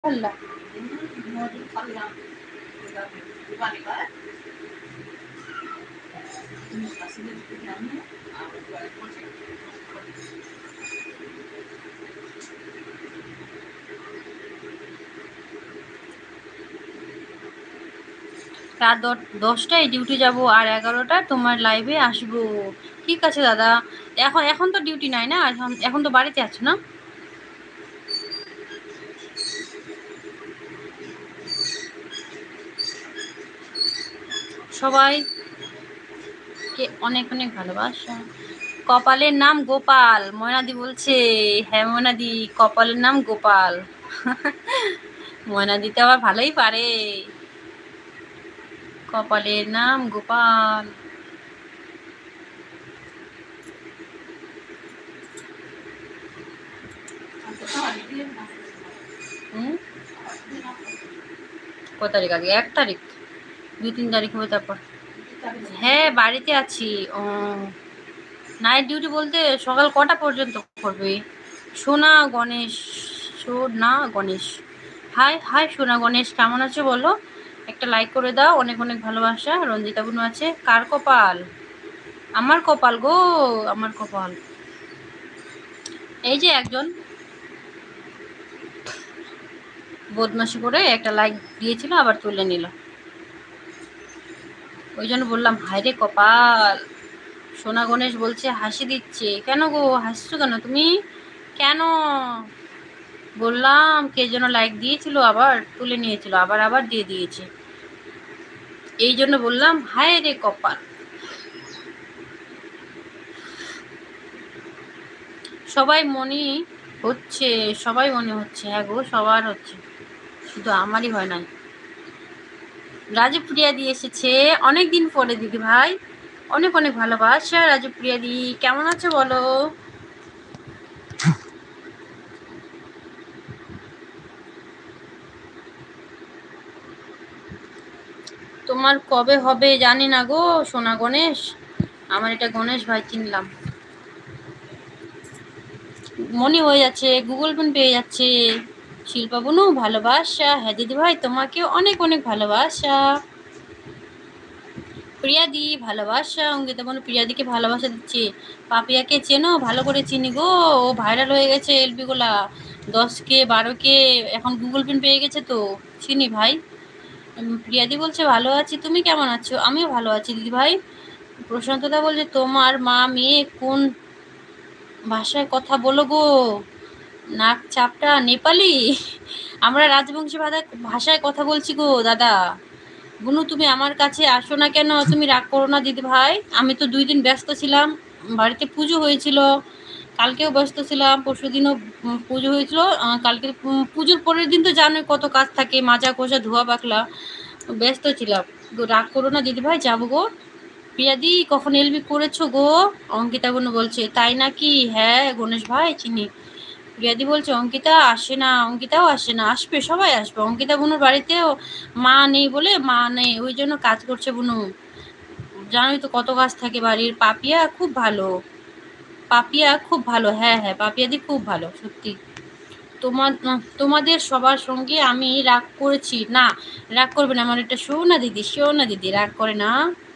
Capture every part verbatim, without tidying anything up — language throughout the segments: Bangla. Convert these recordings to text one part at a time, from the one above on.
আল্লাহ রাত দশটায় ডিউটি যাব আর এগারোটায় তোমার লাইভে আসবো। ঠিক আছে দাদা, এখন এখন তো ডিউটি নাই না, এখন এখন তো বাড়িতে আছো না? সবাই কে অনেক অনেক ভালোবাসা। কপালের নাম গোপাল, ময়নাদি বলছে। হ্যাঁ ময়নাদি, কপালের নাম গোপাল। ময়নাদি তো আবার ভালোই পারে। কপালের নাম গোপাল। হুম, কত তারিখ আগে? এক তারিখ, দুই তিন তারিখ হবে তারপর। হ্যাঁ বাড়িতে আছি। ও নাইট ডিউটি বলতে সকাল কটা পর্যন্ত করবে? সোনা গণেশ, সোনা গণেশ, হাই হাই সোনা গণেশ, কেমন আছো বলো? একটা লাইক করে দাও, অনেক অনেক ভালোবাসা। রঞ্জিতা বুনু আছে। কার কপাল? আমার কপাল গো, আমার কপাল। এই যে একজন বদমাশি করে একটা লাইক দিয়েছিল, আবার তুলে নিল। ওই জন্য বললাম হায় রে কপাল। সোনা গণেশ বলছে হাসি দিচ্ছে। কেন গো হাসছো কেন তুমি? কেন? বললাম কে যেন লাইক দিয়েছিল, আবার তুলে নিয়েছিল, আবার আবার দিয়ে দিয়েছে। এই জন্য বললাম হায় রে কপাল। সবাই মনে হচ্ছে, সবাই মনে হচ্ছে। হ্যাঁ গো সবার হচ্ছে, শুধু আমারই হয় নাই। রাজু প্রিয়া দি এসেছে অনেকদিন পরে দিদি ভাই, অনেক অনেক ভালোবাসা। রাজু প্রিয়া দি কেমন আছো বলো? তোমার কবে হবে জানি না গো সোনা গণেশ। আমার এটা গণেশ ভাই চিনলাম, মনে হয়ে যাচ্ছে, গুগল পেন পেয়ে যাচ্ছে। শিল্পা বুনু ভালোবাসা। হ্যাঁ দিদি ভাই তোমাকেও অনেক অনেক ভালোবাসা। প্রিয়াদি ভালোবাসা। অঙ্কিতা বোন প্রিয়াদিকে ভালোবাসা দিচ্ছে। পাপিয়াকে চেনো? ভালো করে চিনি গো, ও ভাইরাল হয়ে গেছে এলবি গুলা, দশ কে বারো কে এখন গুগল পেন পেয়ে গেছে তো, চিনি ভাই। প্রিয়াদি বলছে ভালো আছি, তুমি কেমন আছো? আমিও ভালো আছি দিদি ভাই। প্রশান্তদা বলছে তোমার মা মেয়ে কোন ভাষায় কথা বলো গো? নাক চাপটা নেপালি। আমরা রাজবংশী ভাষায় কথা বলছি গো দাদা। বুনু তুমি আমার কাছে আসো না কেন? তুমি রাগ করো না দিদি ভাই, আমি তো দুই দিন ব্যস্ত ছিলাম, বাড়িতে পুজো হয়েছিল, কালকেও ব্যস্ত ছিলাম, পরশু দিনও পুজো হয়েছিল। কালকে পুজোর পরের দিন তো জানোই কত কাজ থাকে, মাজা কোষা ধোয়া পাকলা, ব্যস্ত ছিলাম। রাগ করো না দিদি ভাই, যাবো গো। প্রিয়াদি কখন এলবি করেছো গো? অঙ্কিতা বুনু বলছে তাই নাকি? হ্যাঁ গণেশ ভাই চিনি। প্রিয়াদি বলছে অঙ্কিতা আসে না, অঙ্কিতাও আসে না, আসবে সবাই আসবে। অঙ্কিতা বুনুর বাড়িতেও মা নেই বলে, মা নেই ওই জন্য কাজ করছে বুনু, জানোই তো কত কাজ থাকে বাড়ির। পাপিয়া খুব ভালো, পাপিয়া খুব ভালো। হ্যাঁ হ্যাঁ পাপিয়াদি খুব ভালো সত্যি। তোমার তোমাদের সবার সঙ্গে আমি রাগ করেছি না? রাগ করবে না, আমার এটা সোনা দিদি, সোনা দিদি রাগ করে না।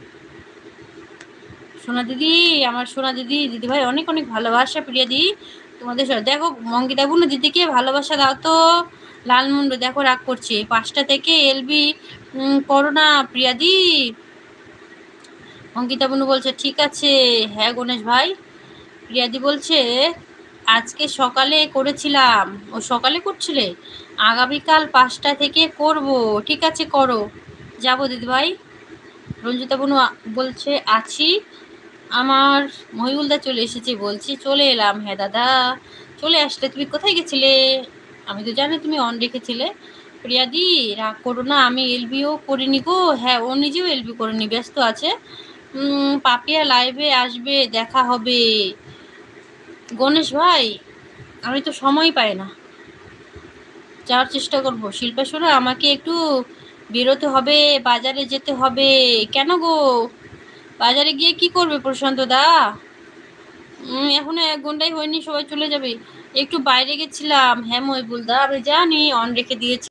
সোনা দিদি, আমার সোনা দিদি, দিদি ভাই অনেক অনেক ভালোবাসা। প্রিয়া দি তোমাদের দেখো, অঙ্কিতা বুনু দিদিকে ভালোবাসা দাও তো। লালমুন্ডু দেখো রাগ করছে, পাঁচটা থেকে এলবি করো না প্রিয়াদি। অঙ্কিতা বুনু বলছে ঠিক আছে। হ্যাঁ গণেশ ভাই। প্রিয়াদি বলছে আজকে সকালে করেছিলাম। ও সকালে করছিলে? আগামীকাল পাঁচটা থেকে করব। ঠিক আছে করো, যাবো দিদি ভাই। রঞ্জিতা বুনু বলছে আছি। আমার মহিউলদা চলে এসেছে, বলছি চলে এলাম। হ্যাঁ দাদা চলে আসলে, তুমি কোথায় গেছিলে? আমি তো জানি তুমি অন রেখেছিলে। প্রিয়াদি রাগ করো না, আমি এলবিও করিনি গো। হ্যাঁ ও নিজেও এলবি করিনি, ব্যস্ত আছে। পাপিয়া লাইভে আসবে, দেখা হবে। গণেশ ভাই আমি তো সময় পাই না, যাওয়ার চেষ্টা করবো। শিল্পা সোনা আমাকে একটু বেরোতে হবে, বাজারে যেতে হবে। কেন গো? বাজারে গিয়ে কি করবে প্রশান্ত দা? এখনো এক ঘন্টাই হয়নি, সবাই চলে যাবে। একটু বাইরে গেছিলাম। হ্যাঁ মহিবুল দা, আমি জানি অন রেখে দিয়েছি।